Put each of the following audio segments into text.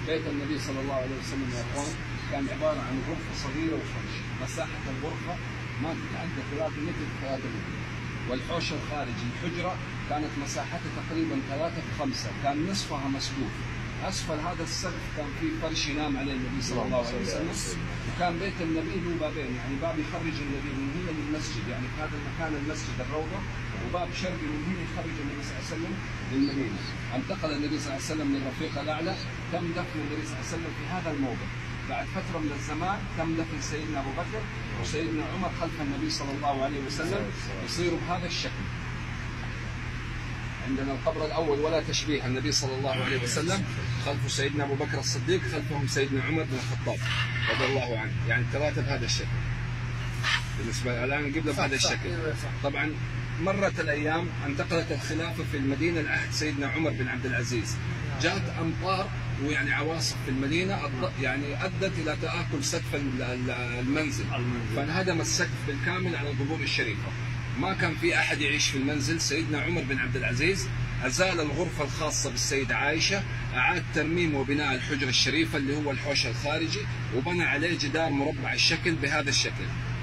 بيت النبي صلى الله عليه وسلم يا اخوان كان عباره عن غرفه صغيره وحوش، مساحه الغرفه ما تتعدى 3 متر في 3 متر، والحوش الخارجي الحجره كانت مساحتها تقريبا 3 في 5، كان نصفها مسقوف. اسفل هذا السقف كان فيه فرش ينام عليه النبي صلى الله عليه وسلم، وكان بيت النبي له بابين، يعني باب يخرج النبي من هنا للمسجد، يعني في هذا المكان المسجد الروضه، وباب شرقي من هنا يخرج النبي صلى الله عليه وسلم للمدينه. انتقل النبي صلى الله عليه وسلم للرفيق الاعلى، تم دفن النبي صلى الله عليه وسلم في هذا الموضع. بعد فتره من الزمان تم دفن سيدنا ابو بكر وسيدنا عمر خلف النبي صلى الله عليه وسلم، يصيروا بهذا الشكل. عندنا القبر الاول ولا تشبيه، النبي صلى الله عليه وسلم خلفه سيدنا ابو بكر الصديق، خلفهم سيدنا عمر بن الخطاب رضي الله عنه، يعني الثلاثه بهذا الشكل. بالنسبه الان القبله بهذا الشكل. طبعا مرت الايام، انتقلت الخلافه في المدينه لعهد سيدنا عمر بن عبد العزيز، جاءت امطار ويعني عواصف في المدينه يعني ادت الى تاكل سقف المنزل، فانهدم السقف بالكامل على القبور الشريفه. ما كان في احد يعيش في المنزل. سيدنا عمر بن عبد العزيز ازال الغرفه الخاصه بالسيده عائشه، اعاد ترميم وبناء الحجره الشريفه اللي هو الحوش الخارجي، وبنى عليه جدار مربع الشكل بهذا الشكل.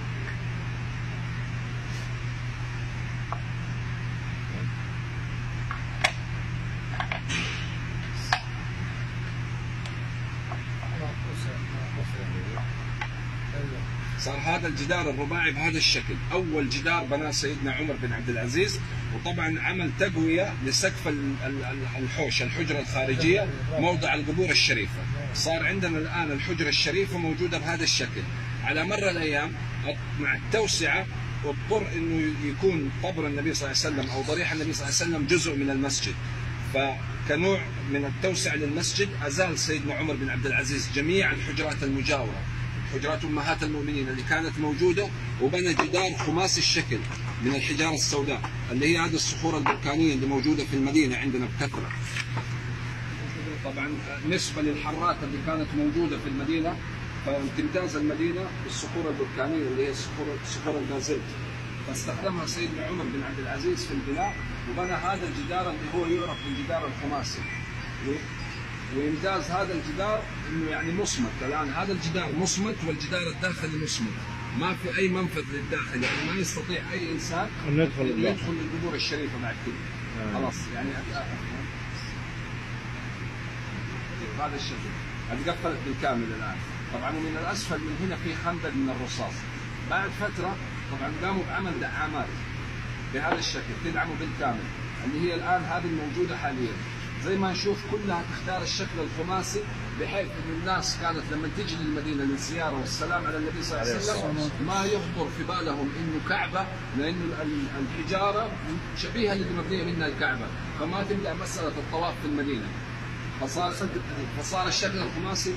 صار هذا الجدار الرباعي بهذا الشكل، أول جدار بناه سيدنا عمر بن عبد العزيز، وطبعا عمل تقوية لسقف الحوش الحجرة الخارجية موضع القبور الشريفة. صار عندنا الآن الحجرة الشريفة موجودة بهذا الشكل. على مر الأيام مع التوسعة اضطر أنه يكون قبر النبي صلى الله عليه وسلم أو ضريح النبي صلى الله عليه وسلم جزء من المسجد، فكنوع من التوسعة للمسجد أزال سيدنا عمر بن عبد العزيز جميع الحجرات المجاورة، حجرات أمهات المؤمنين اللي كانت موجودة، وبنى جدار خماسي الشكل من الحجارة السوداء اللي هي هذه الصخور البركانية اللي موجودة في المدينة عندنا بكثرة. طبعا نسبة للحرات اللي كانت موجودة في المدينة، فتمتاز المدينة بالصخور البركانية اللي هي صخور البازلت، فاستخدمها سيدنا عمر بن عبد العزيز في البناء، وبنى هذا الجدار اللي هو يعرف بالجدار الخماسي. ويمتاز هذا الجدار انه يعني مصمت، الان هذا الجدار مصمت والجدار الداخلي مصمت، ما في اي منفذ للداخل، يعني ما يستطيع اي انسان ان يدخل للقبور الشريفه بعد كده. خلاص يعني بهذا الشكل اتقفلت بالكامل الان. طبعا ومن الاسفل من هنا في خندق من الرصاص. بعد فتره طبعا قاموا بعمل دعامات بهذا الشكل تدعمه بالكامل، اللي هي الان هذه الموجوده حاليا. زي ما نشوف كلها تختار الشكل الخماسي، بحيث ان الناس كانت لما تجي للمدينه للزياره والسلام على النبي صلى الله عليه وسلم ما يخطر في بالهم انه كعبه، لانه الحجاره شبيهه اللي مبنيه منها الكعبه، فما تبدا مساله الطواف في المدينه. فصار الشكل الخماسي.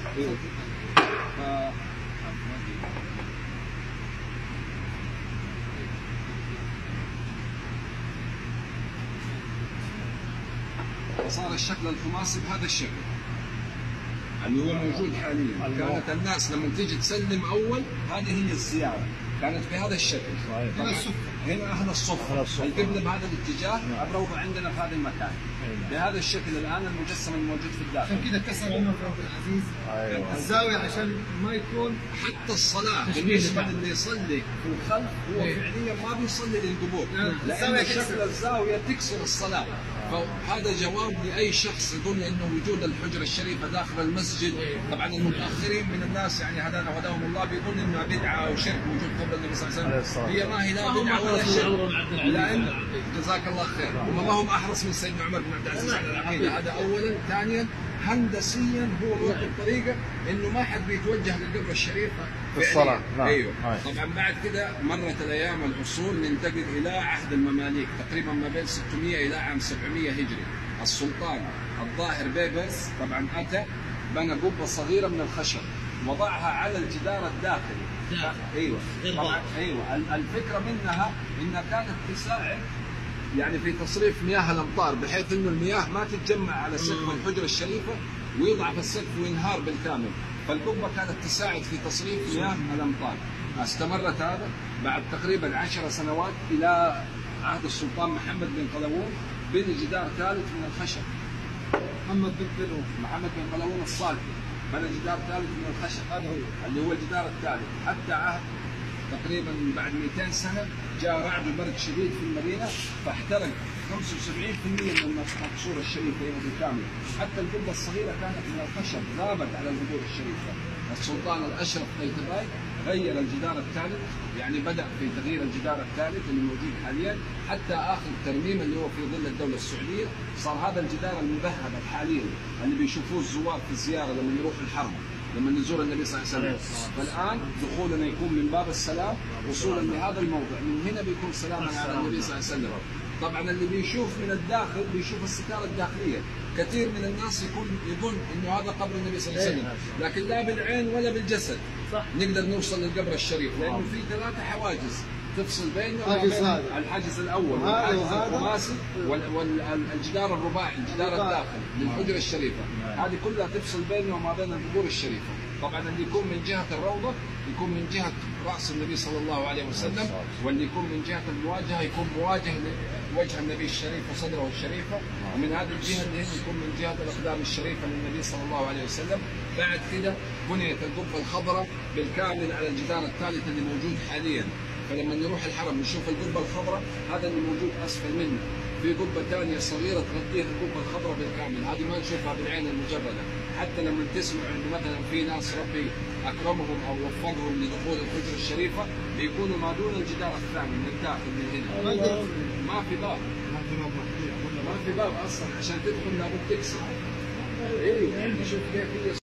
فصار الشكل الخماسي بهذا الشكل اللي هو موجود حاليا. كانت الناس لما تيجي تسلم اول هذه هي الزياره، كانت بهذا الشكل. هنا اهل الصفه، القبله بهذا الاتجاه، الروضه عندنا في هذا المكان بهذا الشكل الان المجسم الموجود في الداخل. عشان كذا كسر عمر بن عبد العزيز الزاويه عشان ما يكون حتى الصلاه بالنسبه للي يصلي في الخلف هو فعليا ما بيصلي للقبور، لان شكل الزاويه تكسر الصلاه. فهذا جواب لاي شخص يظن انه وجود الحجره الشريفه داخل المسجد. طبعا المتاخرين من الناس يعني هدانا وهداهم الله بيظن انها بدعه او شرك وجود قبر النبي صلى الله عليه وسلم. هي ما هي لا بدعه ولا شرك، لان جزاك الله خير وما هم احرص من سيدنا عمر بن عبد العزيز على العقيده. هذا اولا. ثانيا هندسيا هو واخذ الطريقه انه ما حد بيتوجه للقبر الشريف في الصلاه. ايوه. طبعا بعد كده مرت الايام العصور، ننتقل الى عهد المماليك تقريبا ما بين 600 الى عام 700 هجري. السلطان الظاهر بيبرس طبعا اتى بنى قبه صغيره من الخشب وضعها على الجدار الداخلي. ايوه طبعا ايوه. الفكره منها انها كانت تساعد يعني في تصريف مياه الامطار، بحيث انه المياه ما تتجمع على سقف الحجره الشريفه ويضعف السقف وينهار بالكامل. فالقبه كانت تساعد في تصريف مياه الامطار. استمرت هذا بعد تقريبا 10 سنوات الى عهد السلطان محمد بن قلاوون، بني جدار ثالث من الخشب محمد بن بلو. محمد بن ملعون الصالحي بنى جدار ثالث من الخشب، هذا هو اللي هو الجدار الثالث. حتى عهد تقريبا بعد 200 سنه جاء رعد وبرد شديد في المدينه فاحترق 75% من المقصوره الشريفه بالكامل. حتى القبه الصغيره كانت من الخشب غابت على القبور الشريفه. السلطان الاشرف قيتباي غير الجدار الثالث، يعني بدا في تغيير الجدار الثالث اللي موجود حاليا حتى اخر ترميم اللي هو في ظل الدوله السعوديه. صار هذا الجدار المذهب حاليا اللي بيشوفوه الزوار في الزياره لما يروحوا الحرم، لما نزور النبي صلى الله عليه وسلم. فالان دخولنا يكون من باب السلام وصولا لهذا الموضع، من هنا بيكون سلاما على النبي صلى الله عليه وسلم. طبعا اللي بيشوف من الداخل بيشوف الستاره الداخليه، كثير من الناس يظن انه هذا قبر النبي صلى الله عليه وسلم، لكن لا بالعين ولا بالجسد صح نقدر نوصل للقبر الشريف، لانه في 3 حواجز تفصل بينه وبين الحاجز الاول والحاجز الخماسي والجدار الرباعي، الجدار الداخلي للحجره الشريفه، هذه كلها تفصل بينه وما بين القبور الشريفه. طبعا اللي يكون من جهه الروضه يكون من جهه راس النبي صلى الله عليه وسلم، واللي يكون من جهه المواجهه يكون مواجه لوجه النبي الشريف وصدره الشريفه، ومن هذه الجهه اللي هي يكون من جهه الاقدام الشريفه للنبي صلى الله عليه وسلم. بعد كده بنيت القبه الخضراء بالكامل على الجدار الثالث اللي موجود حاليا. فلما نروح الحرم نشوف القبه الخضراء، هذا اللي موجود اسفل منه. في قبه ثانيه صغيره تغطيها القبه الخضراء بالكامل، هذه ما نشوفها بالعين المجرده. حتى لما تسمع انه مثلا في ناس ربي اكرمهم او وفقهم لدخول الحجره الشريفه بيكونوا ما دون الجدار الثاني من الداخل من هنا. ما في باب، ما في باب اصلا عشان تدخل لابد تكسر. ايوه شوف كيف هي